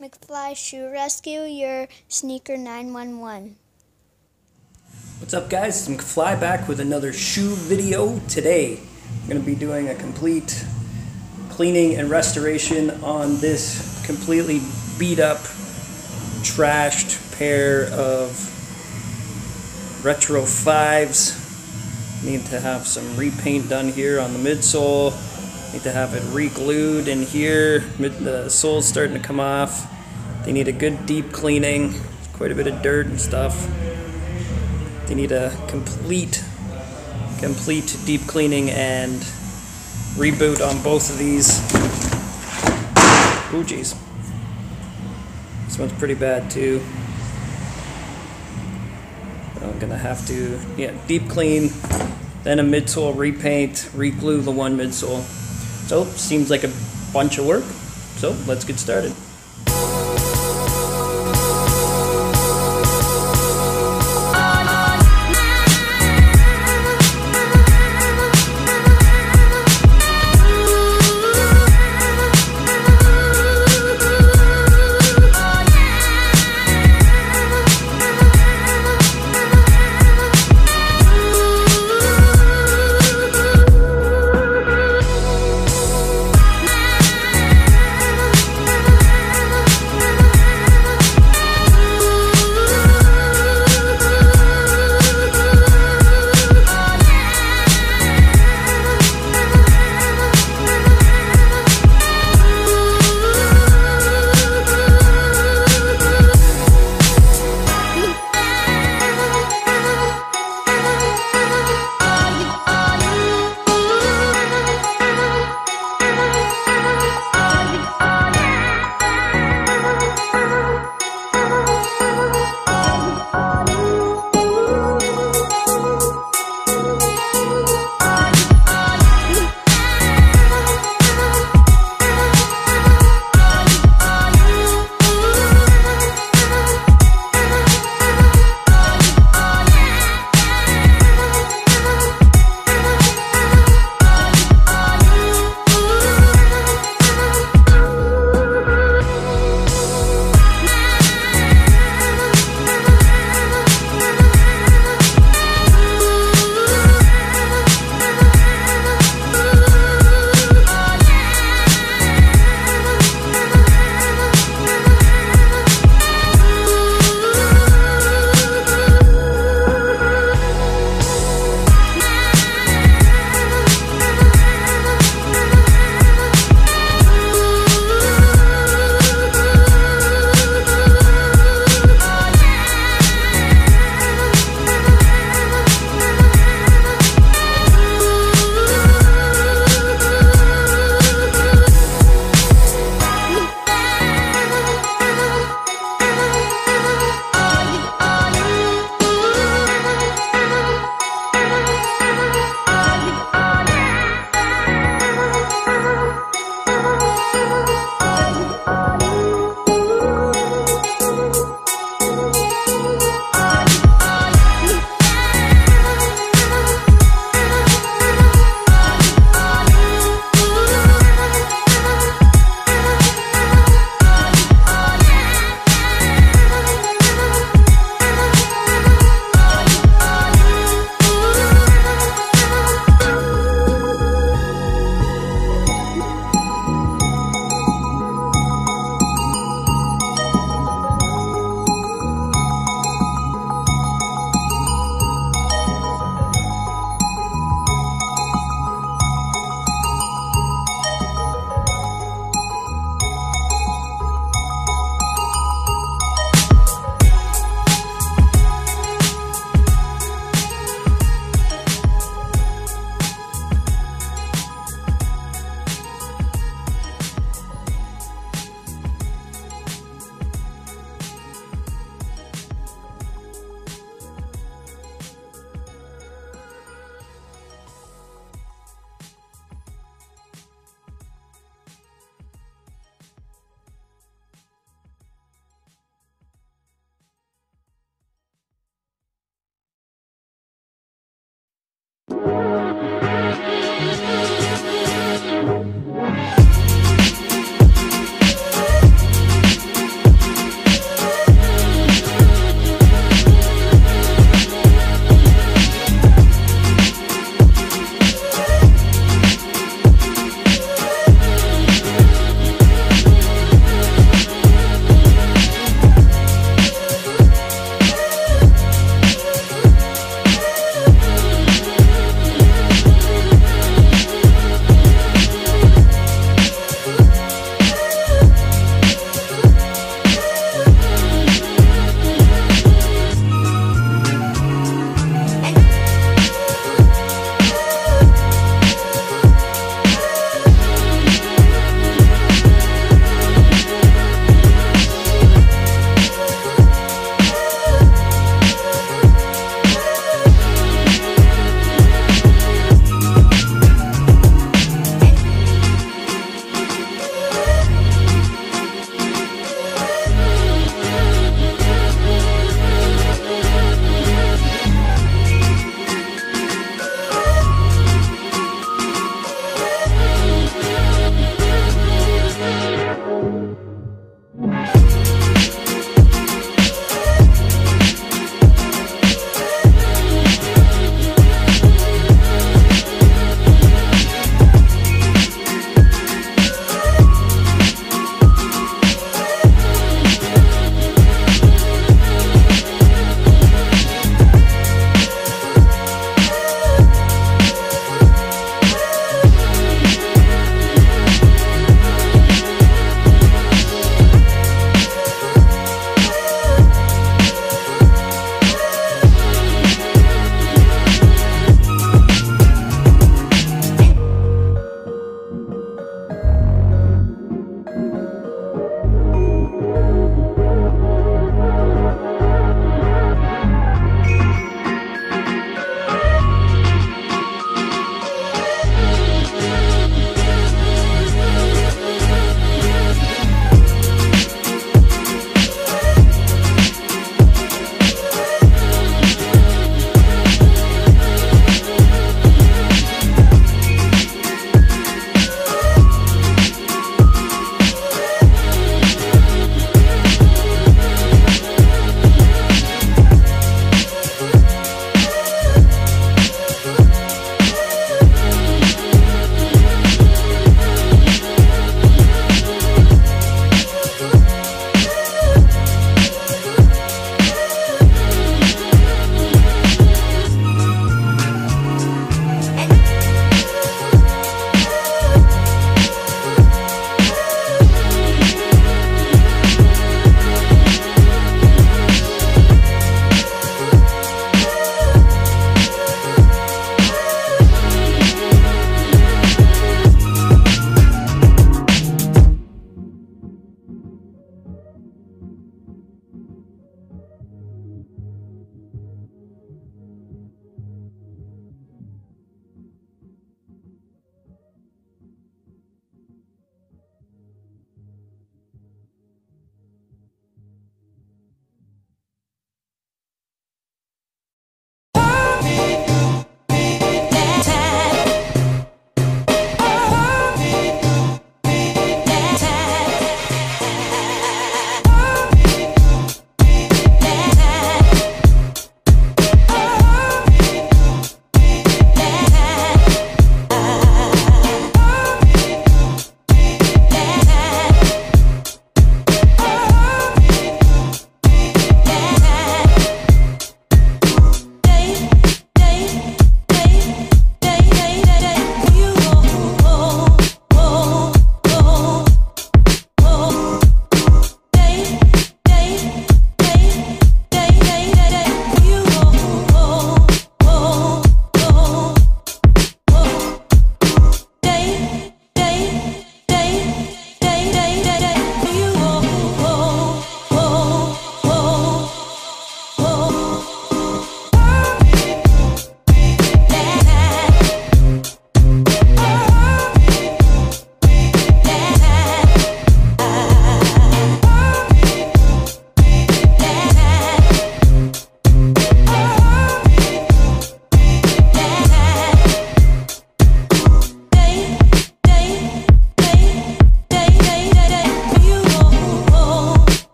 McFly Shoe Rescue, your sneaker 911. What's up guys, it's McFly back with another shoe video. Today I'm going to be doing a complete cleaning and restoration on this completely beat up, trashed pair of Retro 5s. Need to have some repaint done here on the midsole. Need to have it re-glued in here. The sole's starting to come off. They need a good deep cleaning. Quite a bit of dirt and stuff. They need a complete deep cleaning and reboot on both of these. Oh geez. This one's pretty bad too. I'm gonna have to, deep clean, then a midsole repaint, re-glue the one midsole. So, seems like a bunch of work. So, let's get started.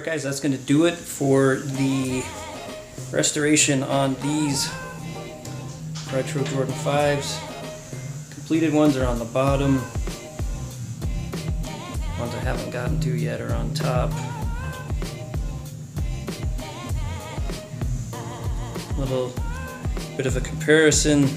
guys, that's going to do it for the restoration on these retro Jordan 5s. Completed ones are on the bottom. Ones I haven't gotten to yet are on top. Little bit of a comparison.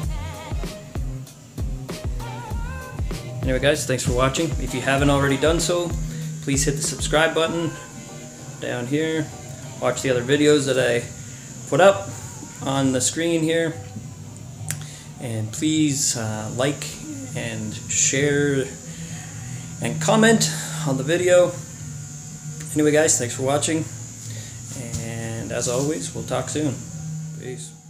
Anyway guys, thanks for watching. If you haven't already done so, please hit the subscribe button down here. Watch the other videos that I put up on the screen here. And please like and share and comment on the video. Anyway guys, thanks for watching. And as always, we'll talk soon. Peace.